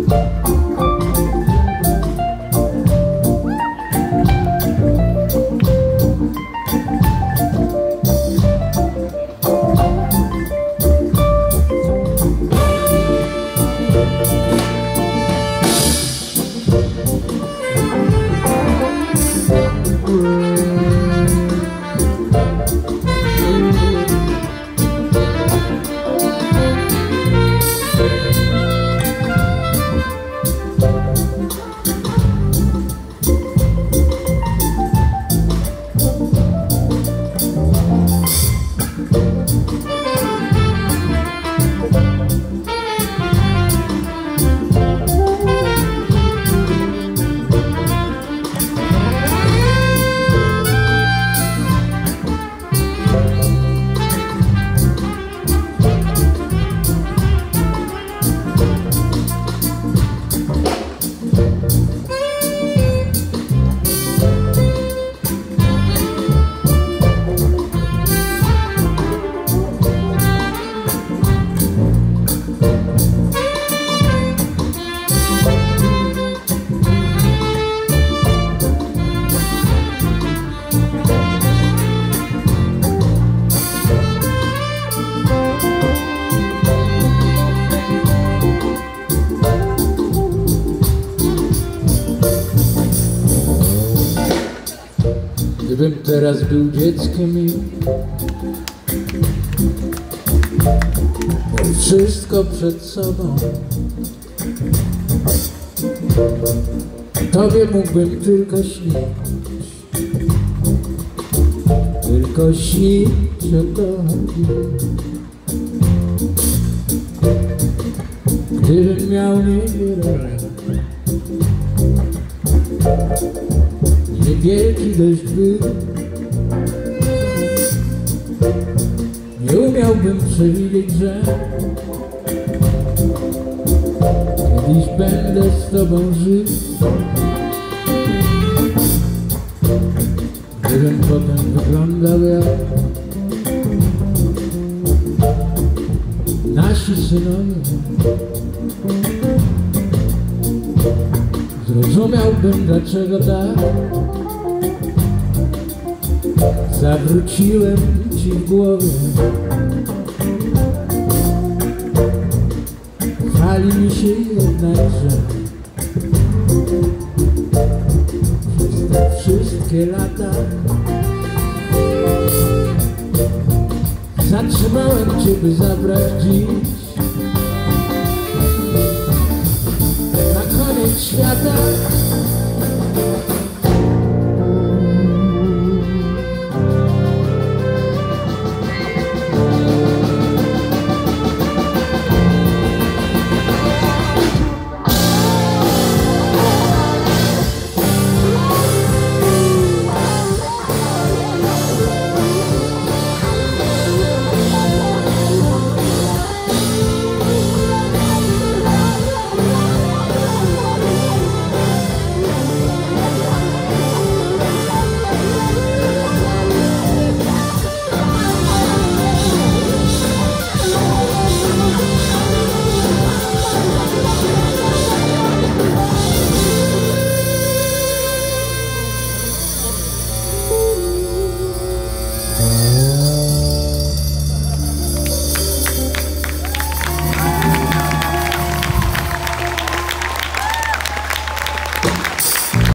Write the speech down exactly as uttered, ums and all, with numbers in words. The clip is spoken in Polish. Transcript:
Gdybym teraz był dzieckiem i miał wszystko przed sobą, tobie mógłbym tylko śnić, tylko śnić o tobie. Gdybym miał niewiele lat, niewielki dość był, nie umiałbym przewidzieć, że kiedyś będę z tobą żył. Gdybym potem wyglądał jak nasi synowie, zrozumiałbym, dlaczego tak zawróciłem ci w głowie. Chwali mi się jednakże przez te wszystkie lata zatrzymałem cię, by zabrać dziś na koniec świata.